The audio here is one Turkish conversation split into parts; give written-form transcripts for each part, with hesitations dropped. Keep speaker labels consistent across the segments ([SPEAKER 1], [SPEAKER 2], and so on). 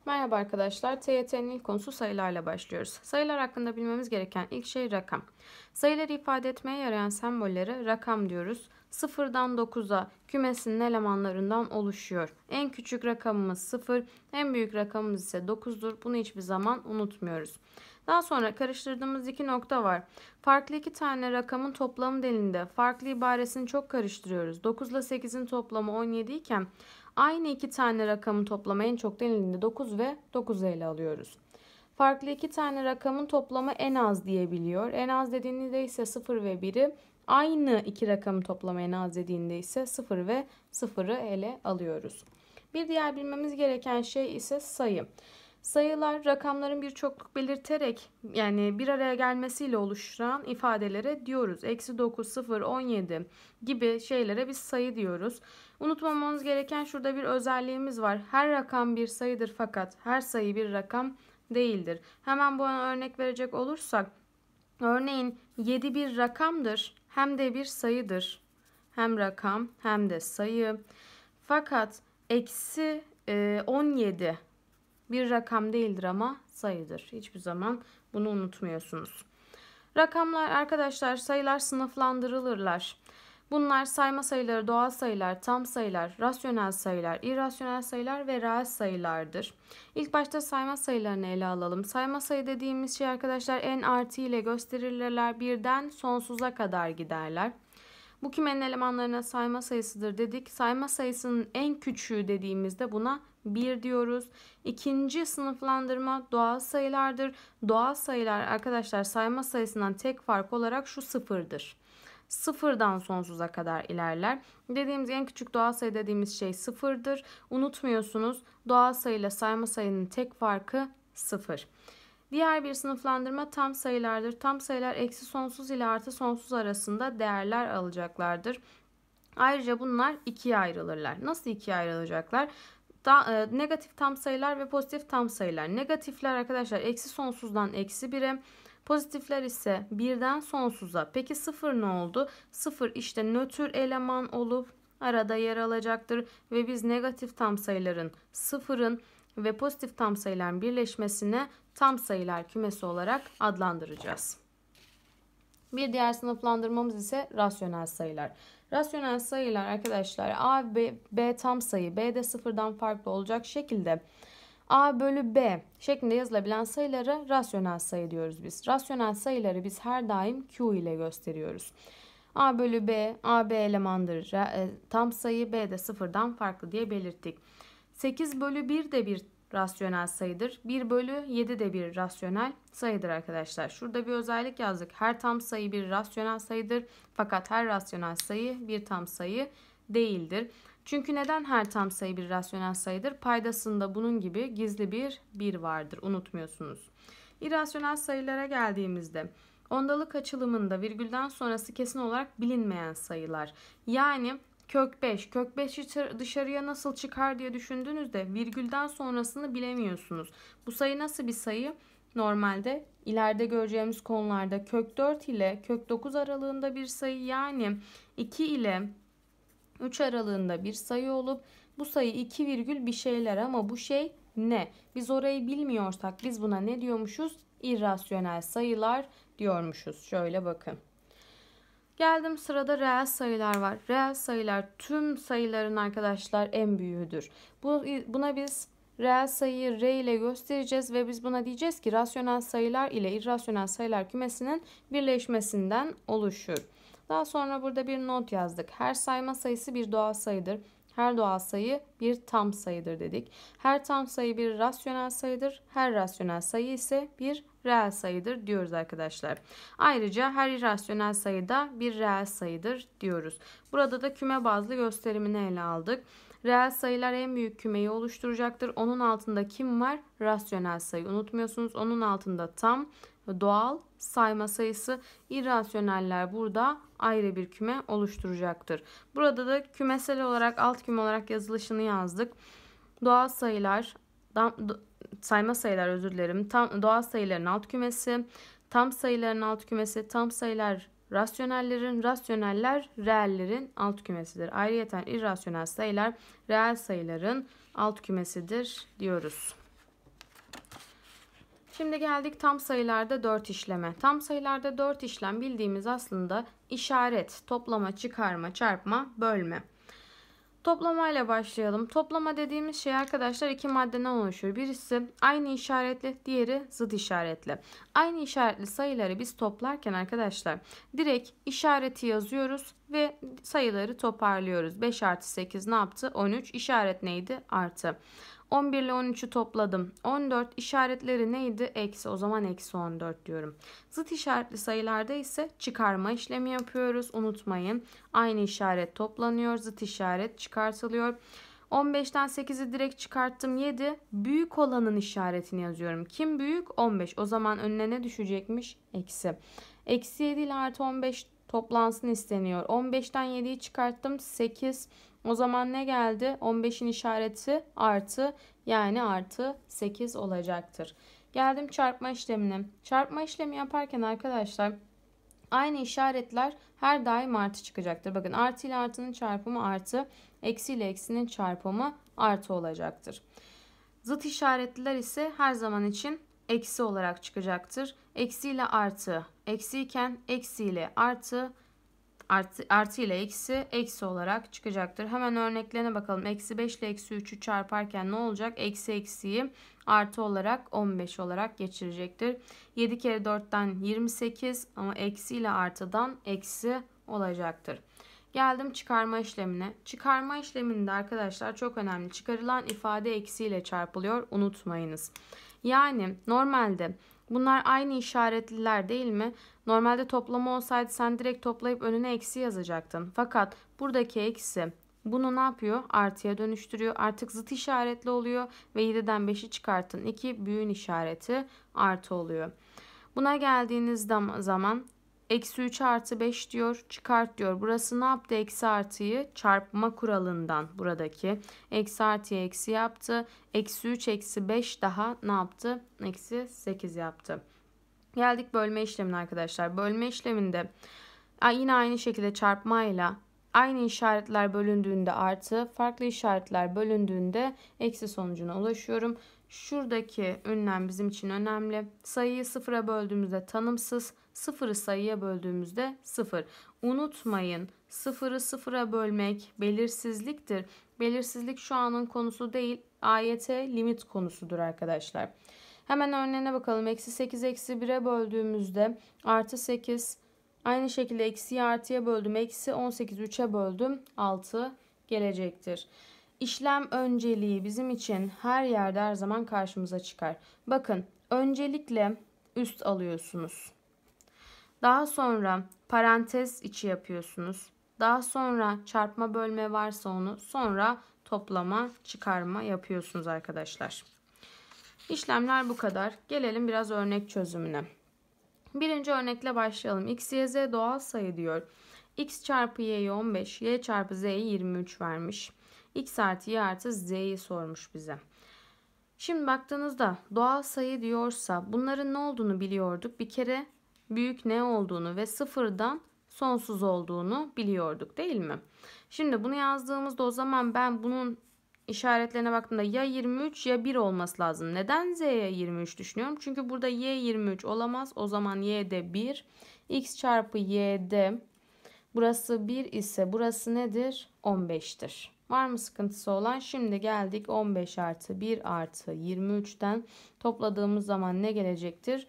[SPEAKER 1] Merhaba arkadaşlar. TYT'nin ilk konusu sayılarla başlıyoruz. Sayılar hakkında bilmemiz gereken ilk şey rakam. Sayıları ifade etmeye yarayan sembollere rakam diyoruz. 0'dan 9'a kümesinin elemanlarından oluşuyor. En küçük rakamımız 0, en büyük rakamımız ise 9'dur. Bunu hiçbir zaman unutmuyoruz. Daha sonra karıştırdığımız iki nokta var. Farklı iki tane rakamın toplamı delinde farklı ibaresini çok karıştırıyoruz. 9 ile 8'in toplamı 17 iken aynı iki tane rakamın toplamı en çok denildiğinde 9 ve 9'u ele alıyoruz. Farklı iki tane rakamın toplamı en az diyebiliyor. En az dediğinde ise 0 ve 1'i, aynı iki rakamın toplamı en az dediğinde ise 0 ve 0'ı ele alıyoruz. Bir diğer bilmemiz gereken şey ise sayı. Sayılar rakamların bir çokluk belirterek yani bir araya gelmesiyle oluşan ifadelere diyoruz. Eksi 9, 0, 17 gibi şeylere biz sayı diyoruz. Unutmamamız gereken şurada bir özelliğimiz var. Her rakam bir sayıdır fakat her sayı bir rakam değildir. Hemen buna örnek verecek olursak, örneğin 7 bir rakamdır hem de bir sayıdır. Hem rakam hem de sayı. Fakat eksi 17 bir rakam değildir ama sayıdır. Hiçbir zaman bunu unutmuyorsunuz. Rakamlar arkadaşlar, sayılar sınıflandırılırlar. Bunlar sayma sayıları, doğal sayılar, tam sayılar, rasyonel sayılar, irrasyonel sayılar ve reel sayılardır. İlk başta sayma sayılarını ele alalım. Sayma sayı dediğimiz şey arkadaşlar en artı ile gösterilirler. Birden sonsuza kadar giderler. Bu kümenin elemanlarına sayma sayısıdır dedik. Sayma sayısının en küçüğü dediğimizde buna 1 diyoruz. İkinci sınıflandırma doğal sayılardır. Doğal sayılar arkadaşlar sayma sayısından tek fark olarak şu sıfırdır. Sıfırdan sonsuza kadar ilerler. Dediğimiz en küçük doğal sayı dediğimiz şey sıfırdır. Unutmuyorsunuz, doğal sayıyla sayma sayının tek farkı sıfır. Diğer bir sınıflandırma tam sayılardır. Tam sayılar eksi sonsuz ile artı sonsuz arasında değerler alacaklardır. Ayrıca bunlar ikiye ayrılırlar. Nasıl ikiye ayrılacaklar? Negatif tam sayılar ve pozitif tam sayılar. Negatifler arkadaşlar eksi sonsuzdan eksi 1'e, pozitifler ise birden sonsuza. Peki sıfır ne oldu? Sıfır işte nötr eleman olup arada yer alacaktır ve biz negatif tam sayıların, sıfırın ve pozitif tam sayıların birleşmesine tam sayılar kümesi olarak adlandıracağız. Bir diğer sınıflandırmamız ise rasyonel sayılar. Rasyonel sayılar arkadaşlar A, B tam sayı, B de sıfırdan farklı olacak şekilde A bölü B şeklinde yazılabilen sayılara rasyonel sayı diyoruz biz. Rasyonel sayıları biz her daim Q ile gösteriyoruz. A bölü B, AB elemandır. Tam sayı, B de sıfırdan farklı diye belirttik. 8 bölü 1 de bir rasyonel sayıdır. 1 bölü 7 de bir rasyonel sayıdır arkadaşlar. Şurada bir özellik yazdık. Her tam sayı bir rasyonel sayıdır. Fakat her rasyonel sayı bir tam sayı değildir. Çünkü neden her tam sayı bir rasyonel sayıdır? Paydasında bunun gibi gizli bir 1 vardır. Unutmuyorsunuz. İrrasyonel sayılara geldiğimizde ondalık açılımında virgülden sonrası kesin olarak bilinmeyen sayılar. Yani kök 5. Kök 5 dışarıya nasıl çıkar diye düşündüğünüzde virgülden sonrasını bilemiyorsunuz. Bu sayı nasıl bir sayı? Normalde ileride göreceğimiz konularda kök 4 ile kök 9 aralığında bir sayı, yani 2 ile 3 aralığında bir sayı olup bu sayı 2 virgül bir şeyler ama bu şey ne? Biz orayı bilmiyorsak biz buna ne diyormuşuz? İrrasyonel sayılar diyormuşuz. Şöyle bakın. Geldim sırada reel sayılar var. Reel sayılar tüm sayıların arkadaşlar en büyüğüdür. Buna biz reel sayıyı R ile göstereceğiz ve biz buna diyeceğiz ki rasyonel sayılar ile irrasyonel sayılar kümesinin birleşmesinden oluşur. Daha sonra burada bir not yazdık. Her sayma sayısı bir doğal sayıdır. Her doğal sayı bir tam sayıdır dedik. Her tam sayı bir rasyonel sayıdır. Her rasyonel sayı ise bir reel sayıdır diyoruz arkadaşlar. Ayrıca her irrasyonel sayı da bir reel sayıdır diyoruz. Burada da küme bazlı gösterimini ele aldık. Reel sayılar en büyük kümeyi oluşturacaktır. Onun altında kim var? Rasyonel sayı. Unutmuyorsunuz, onun altında tam, doğal, sayma sayısı, irrasyoneller burada ayrı bir küme oluşturacaktır. Burada da kümesel olarak alt küme olarak yazılışını yazdık. Doğal sayılar, sayma sayılar özür dilerim. Doğal sayıların alt kümesi, tam sayıların alt kümesi, tam sayılar rasyonellerin, rasyoneller reellerin alt kümesidir. Ayrıyeten irrasyonel sayılar reel sayıların alt kümesidir diyoruz. Şimdi geldik tam sayılarda 4 işleme. Tam sayılarda 4 işlem bildiğimiz aslında işaret, toplama, çıkarma, çarpma, bölme. Toplamayla başlayalım. Toplama dediğimiz şey arkadaşlar iki maddeden oluşuyor. Birisi aynı işaretli, diğeri zıt işaretli. Aynı işaretli sayıları biz toplarken arkadaşlar direkt işareti yazıyoruz ve sayıları toparlıyoruz. 5 artı 8 ne yaptı? 13. İşaret neydi? Artı. 11 ile 13'ü topladım. 14 işaretleri neydi? Eksi. O zaman eksi 14 diyorum. Zıt işaretli sayılarda ise çıkarma işlemi yapıyoruz. Unutmayın. Aynı işaret toplanıyor. Zıt işaret çıkartılıyor. 15'ten 8'i direkt çıkarttım. 7. Büyük olanın işaretini yazıyorum. Kim büyük? 15. O zaman önüne ne düşecekmiş? Eksi. Eksi 7 ile artı 15 toplansın isteniyor. 15'ten 7'yi çıkarttım. 8. O zaman ne geldi? 15'in işareti artı, yani artı 8 olacaktır. Geldim çarpma işlemine. Çarpma işlemi yaparken arkadaşlar aynı işaretler her daim artı çıkacaktır. Bakın artı ile artının çarpımı artı, eksi ile eksinin çarpımı artı olacaktır. Zıt işaretliler ise her zaman için eksi olarak çıkacaktır. Eksi ile artı eksi iken eksi ile artı ile eksi olarak çıkacaktır. Hemen örneklerine bakalım. Eksi 5 ile eksi 3'ü çarparken ne olacak? Eksi eksiyi artı olarak 15 olarak geçirecektir. 7 kere 4'ten 28 ama eksi ile artıdan eksi olacaktır. Geldim çıkarma işlemine. Çıkarma işleminde arkadaşlar çok önemli. Çıkarılan ifade eksiyle çarpılıyor. Unutmayınız. Yani normalde bunlar aynı işaretliler değil mi? Normalde toplama olsaydı sen direkt toplayıp önüne eksi yazacaktın. Fakat buradaki eksi bunu ne yapıyor? Artıya dönüştürüyor. Artık zıt işaretli oluyor ve 7'den 5'i çıkartın. 2 büyüğün işareti artı oluyor. Buna geldiğiniz zaman eksi 3 artı 5 diyor, çıkart diyor. Burası ne yaptı? Eksi artıyı çarpma kuralından buradaki eksi artıya eksi yaptı. Eksi 3 eksi 5 daha ne yaptı? Eksi 8 yaptı. Geldik bölme işlemine arkadaşlar. Bölme işleminde yine aynı şekilde çarpmayla aynı işaretler bölündüğünde artı, farklı işaretler bölündüğünde eksi sonucuna ulaşıyorum. Şuradaki ünlem bizim için önemli. Sayıyı sıfıra böldüğümüzde tanımsız, sıfırı sayıya böldüğümüzde sıfır. Unutmayın, sıfırı sıfıra bölmek belirsizliktir. Belirsizlik şu anın konusu değil, AYT limit konusudur arkadaşlar. Hemen örneğine bakalım. Eksi 8 eksi 1'e böldüğümüzde artı 8. Aynı şekilde eksiyi artıya böldüm. Eksi 18 3'e böldüm. 6 gelecektir. İşlem önceliği bizim için her yerde her zaman karşımıza çıkar. Bakın öncelikle üst alıyorsunuz. Daha sonra parantez içi yapıyorsunuz. Daha sonra çarpma bölme varsa onu, sonra toplama çıkarma yapıyorsunuz arkadaşlar. İşlemler bu kadar. Gelelim biraz örnek çözümüne. Birinci örnekle başlayalım. X, Y, Z doğal sayı diyor. X çarpı Y'yi 15, Y çarpı Z'yi 23 vermiş. X artı Y artı Z'yi sormuş bize. Şimdi baktığınızda doğal sayı diyorsa bunların ne olduğunu biliyorduk. Bir kere büyük ne olduğunu ve sıfırdan sonsuz olduğunu biliyorduk değil mi? Şimdi bunu yazdığımızda o zaman ben bunun işaretlerine baktığımda ya 23 ya 1 olması lazım. Neden Z'ye 23 düşünüyorum? Çünkü burada Y 23 olamaz. O zaman Y'de 1. X çarpı Y'de burası 1 ise burası nedir? 15'tir. Var mı sıkıntısı olan? Şimdi geldik 15 artı 1 artı 23'ten topladığımız zaman ne gelecektir?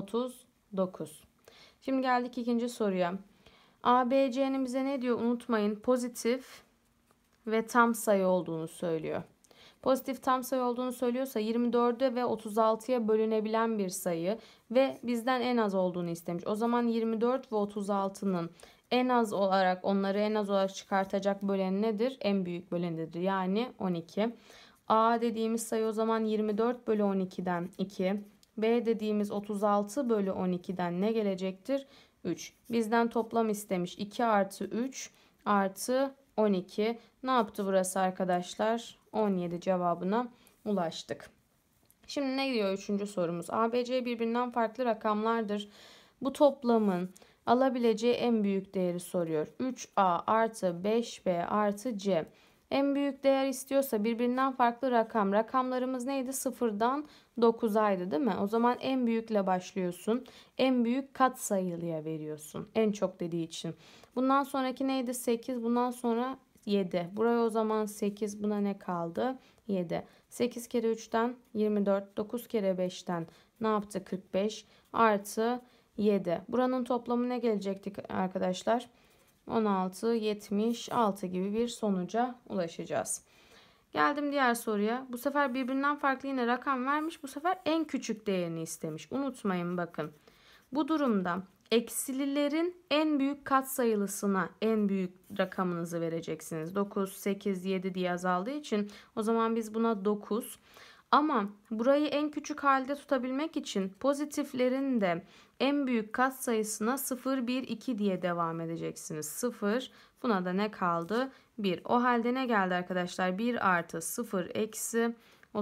[SPEAKER 1] 39. Şimdi geldik ikinci soruya. ABC'nin bize ne diyor? Unutmayın, pozitif ve tam sayı olduğunu söylüyor. Pozitif tam sayı olduğunu söylüyorsa 24'e ve 36'ya bölünebilen bir sayı ve bizden en az olduğunu istemiş. O zaman 24 ve 36'nın en az olarak, onları en az olarak çıkartacak bölen nedir? En büyük bölenidir. Yani 12. A dediğimiz sayı o zaman 24 bölü 12'den 2. B dediğimiz 36 bölü 12'den ne gelecektir? 3. Bizden toplam istemiş. 2 artı 3 artı 12. Ne yaptı burası arkadaşlar? 17 cevabına ulaştık. Şimdi ne diyor üçüncü sorumuz? ABC birbirinden farklı rakamlardır. Bu toplamın alabileceği en büyük değeri soruyor. 3A artı 5B artı C. En büyük değer istiyorsa birbirinden farklı rakam. Rakamlarımız neydi? 0'dan 9'aydı değil mi? O zaman en büyükle başlıyorsun. En büyük katsayılıya veriyorsun. En çok dediği için. Bundan sonraki neydi? 8. Bundan sonra 7. Buraya o zaman 8. Buna ne kaldı? 7. 8 kere 3'ten 24. 9 kere 5'ten ne yaptı? 45. Artı 7. Buranın toplamı ne gelecekti arkadaşlar? 16, 76 gibi bir sonuca ulaşacağız. Geldim diğer soruya. Bu sefer birbirinden farklı yine rakam vermiş. Bu sefer en küçük değerini istemiş. Unutmayın bakın. Bu durumda eksililerin en büyük katsayılısına en büyük rakamınızı vereceksiniz. 9, 8, 7 diye azaldığı için o zaman biz buna 9. Ama burayı en küçük halde tutabilmek için pozitiflerin de en büyük katsayısına 0, 1, 2 diye devam edeceksiniz. 0, buna da ne kaldı? 1. O halde ne geldi arkadaşlar? 1 artı 0 eksi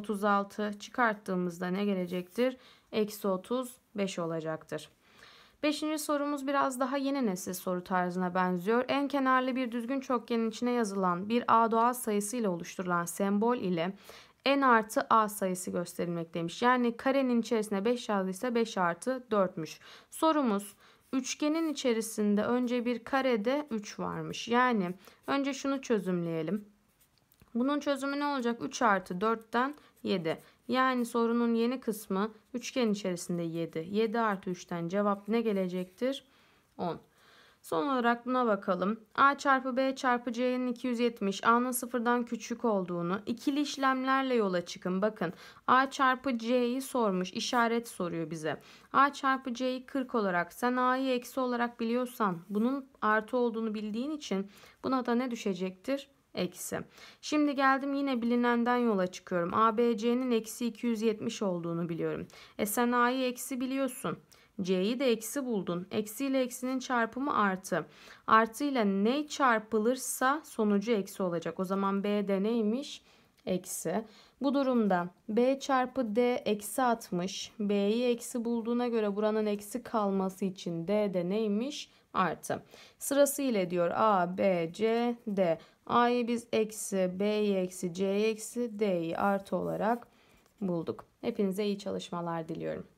[SPEAKER 1] 36 çıkarttığımızda ne gelecektir? Eksi 35 olacaktır. Beşinci sorumuz biraz daha yeni nesil soru tarzına benziyor. En kenarlı bir düzgün çokgenin içine yazılan bir a doğal sayısı ile oluşturulan sembol ile n artı a sayısı gösterilmekteymiş. Yani karenin içerisine 5 yazdıysa 5 artı 4'müş. Sorumuz üçgenin içerisinde önce bir karede 3 varmış. Yani önce şunu çözümleyelim. Bunun çözümü ne olacak? 3 artı 4'ten 7. Yani sorunun yeni kısmı üçgen içerisinde 7. 7 artı 3'ten cevap ne gelecektir? 10. Son olarak buna bakalım. A çarpı B çarpı C'nin 270. A'nın sıfırdan küçük olduğunu. İkili işlemlerle yola çıkın. Bakın A çarpı C'yi sormuş. İşaret soruyor bize. A çarpı C'yi 40 olarak sen A'yı eksi olarak biliyorsan bunun artı olduğunu bildiğin için buna da ne düşecektir? Eksi. Şimdi geldim yine bilinenden yola çıkıyorum. ABC'nin eksi 270 olduğunu biliyorum. Sen A'yı eksi biliyorsun. C'yi de eksi buldun. Eksi ile eksinin çarpımı artı. Artı ile ne çarpılırsa sonucu eksi olacak. O zaman B de neymiş? Eksi. Bu durumda B çarpı D eksi 60. B'yi eksi bulduğuna göre buranın eksi kalması için D de neymiş? Artı. Sırasıyla diyor A, B, C, D. A'yı biz eksi, B'yi eksi, C'yi eksi, D'yi artı olarak bulduk. Hepinize iyi çalışmalar diliyorum.